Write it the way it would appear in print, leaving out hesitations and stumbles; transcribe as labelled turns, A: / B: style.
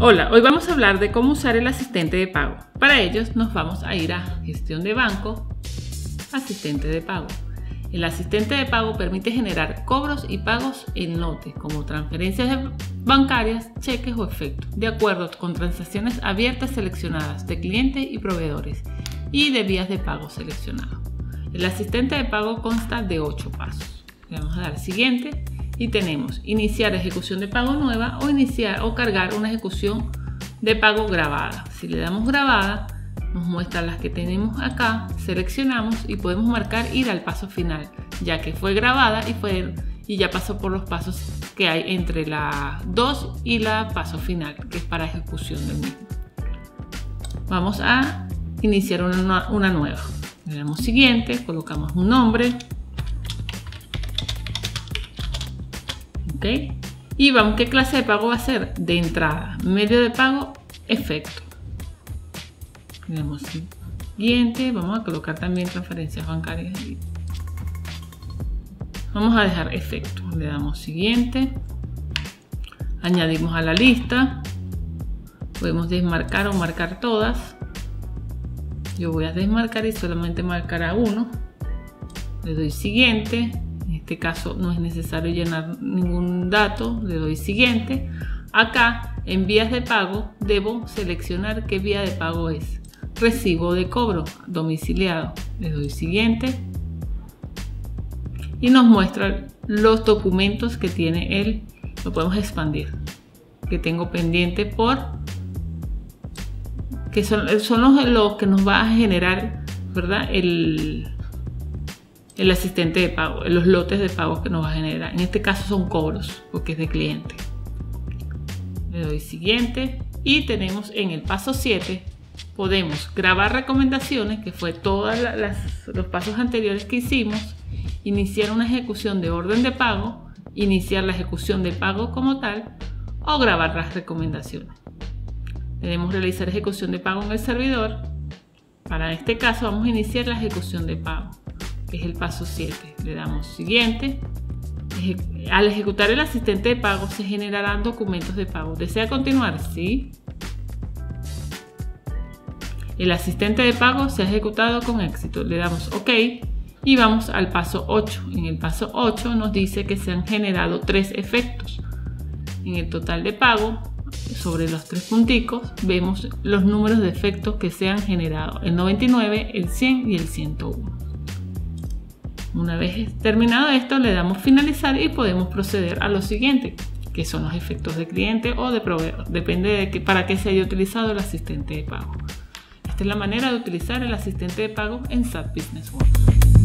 A: Hola, hoy vamos a hablar de cómo usar el asistente de pago. Para ello nos vamos a ir a Gestión de Banco, Asistente de Pago. El asistente de pago permite generar cobros y pagos en Note, como transferencias bancarias, cheques o efectos, de acuerdo con transacciones abiertas seleccionadas de clientes y proveedores y de vías de pago seleccionados. El asistente de pago consta de 8 pasos. Le vamos a dar siguiente y tenemos iniciar ejecución de pago nueva o iniciar o cargar una ejecución de pago grabada. Si le damos grabada, nos muestra las que tenemos acá, seleccionamos y podemos marcar ir al paso final, ya que fue grabada y ya pasó por los pasos que hay entre la 2 y la paso final, que es para ejecución del mismo. Vamos a iniciar una nueva. Le damos siguiente, colocamos un nombre. ¿Ok? Y vamos, ¿qué clase de pago va a ser? De entrada, medio de pago, efecto. Le damos siguiente, vamos a colocar también transferencias bancarias. Vamos a dejar efecto, le damos siguiente, añadimos a la lista, podemos desmarcar o marcar todas. Yo voy a desmarcar y solamente marcar a uno, le doy siguiente. En este caso no es necesario llenar ningún dato, le doy siguiente. Acá en vías de pago debo seleccionar qué vía de pago es. Recibo de cobro domiciliado, le doy siguiente y nos muestra los documentos que tiene él. Lo podemos expandir, que tengo pendiente que son los que nos va a generar, ¿verdad? El asistente de pago, los lotes de pago que nos va a generar. En este caso son cobros porque es de cliente. Le doy siguiente y tenemos en el paso 7 podemos grabar recomendaciones, que fue todos los pasos anteriores que hicimos, iniciar una ejecución de orden de pago, iniciar la ejecución de pago como tal o grabar las recomendaciones. Debemos realizar ejecución de pago en el servidor. Para este caso vamos a iniciar la ejecución de pago, que es el paso 7. Le damos siguiente. Al ejecutar el asistente de pago se generarán documentos de pago. ¿Desea continuar? Sí. El asistente de pago se ha ejecutado con éxito. Le damos OK y vamos al paso 8. En el paso 8 nos dice que se han generado 3 efectos. En el total de pago, sobre los 3 punticos, vemos los números de efectos que se han generado: el 99, el 100 y el 101. Una vez terminado esto, le damos finalizar y podemos proceder a lo siguiente, que son los efectos de cliente o de proveedor. Depende de para qué se haya utilizado el asistente de pago. Esta es la manera de utilizar el asistente de pago en SAP Business One.